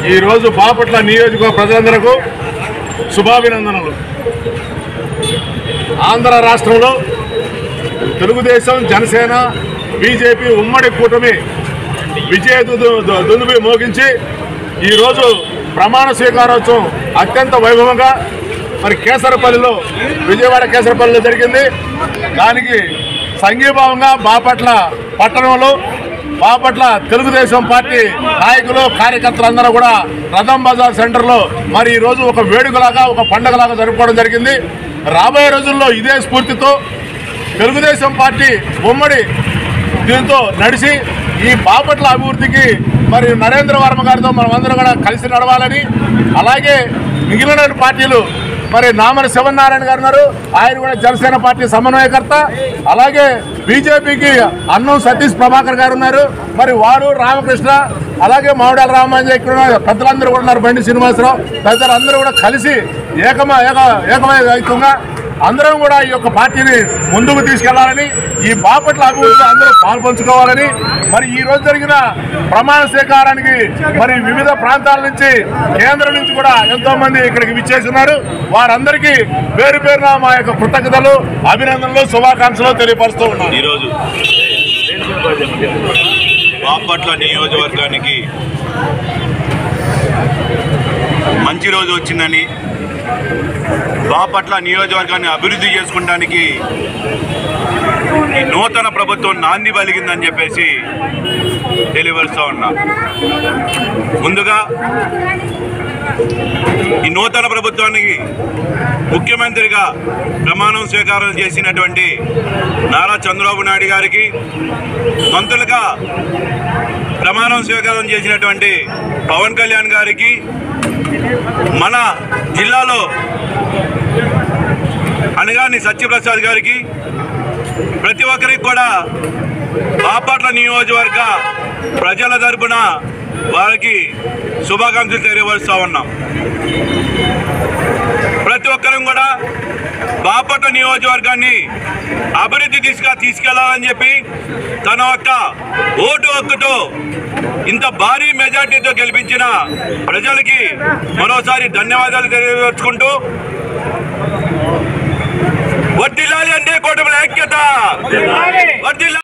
ఈరోజు బాపట్ల నియోజకవర్గ ప్రజలందరకు శుభాభినందనలు. ఆంధ్ర రాష్ట్రంలో తెలుగుదేశం, జనసేన, బీజేపీ ఉమ్మడి కూటమి విజయ దుందుబి మోగించి ఈరోజు ప్రమాణ స్వీకారోత్సవం అత్యంత వైభవంగా కేసరపల్లిలో, విజయవాడ కేసరపల్లిలో జరిగింది. దానికి సంఘీభావంగా బాపట్ల పట్టణంలో బాపట్ల తెలుగుదేశం పార్టీ నాయకులు, కార్యకర్తలందరూ కూడా రథం బజార్ సెంటర్లో ఈరోజు ఒక వేడుకలాగా, ఒక పండుగలాగా జరుపుకోవడం జరిగింది. రాబోయే రోజుల్లో ఇదే స్ఫూర్తితో తెలుగుదేశం పార్టీ ఉమ్మడి దీంతో నడిచి ఈ బాపట్ల అభివృద్ధికి నరేంద్ర వర్మ గారితో మనమందరం కూడా కలిసి నడవాలని, అలాగే మిగిలిన పార్టీలు నామన శివనారాయణ గారు ఉన్నారు, ఆయన కూడా జనసేన పార్టీ సమన్వయకర్త, అలాగే బీజేపీకి అన్నం సతీష్ ప్రభాకర్ గారు ఉన్నారు, వారు రామకృష్ణ, అలాగే మామిడాల రామాంజ ఇక్కడ పెద్దలందరూ కూడా ఉన్నారు, బండి శ్రీనివాసరావు తదితరులందరూ కూడా కలిసి ఏకమైకంగా అందరం కూడా ఈ యొక్క పార్టీని ముందుకు తీసుకెళ్లాలని, ఈ బాపట్ల అభివృద్ధిలో అందరూ పాల్పంచుకోవాలని, ఈ రోజు జరిగిన ప్రమాణ స్వీకారానికి వివిధ ప్రాంతాల నుంచి, కేంద్రం నుంచి కూడా ఎంతో మంది ఇక్కడికి విచ్చేస్తున్నారు. వారందరికీ పేరు పేరున మా యొక్క కృతజ్ఞతలు, అభినందనలు, శుభాకాంక్షలు తెలియపరుస్తూ ఉన్నాం. ఈరోజు బాపట్ల నియోజకవర్గానికి మంచి రోజు వచ్చిందని, బాపట్ల నియోజకవర్గాన్ని అభివృద్ధి చేసుకోవడానికి ఈ నూతన ప్రభుత్వం నాంది పలిగిందని చెప్పేసి తెలియపరుస్తూ ఉన్నా. ముందుగా ఈ నూతన ప్రభుత్వానికి ముఖ్యమంత్రిగా ప్రమాణం స్వీకారం చేసినటువంటి నారా చంద్రబాబు నాయుడు గారికి, మంత్రులుగా ప్రమాణం స్వీకారం చేసినటువంటి పవన్ కళ్యాణ్ గారికి, మన జిల్లాలో అనగాని సత్యప్రసాద్ గారికి, ప్రతి ఒక్కరికి కూడా బాపట్ల నియోజకవర్గ ప్రజల తరపున వారికి శుభాకాంక్షలు తెలియపరుస్తూ ఉన్నాం. ప్రతి ఒక్కరం కూడా బాపట్ల నియోజకవర్గాన్ని అభివృద్ధి తీసుకెళ్లాలని చెప్పి తన యొక్క ఓటు హక్కుతో ఇంత భారీ మెజార్టీతో గెలిపించిన ప్రజలకి మరోసారి ధన్యవాదాలు తెలియజేసుకుంటూ, వర్ధిల్లాలి అంటే కూటమి ఐక్యత.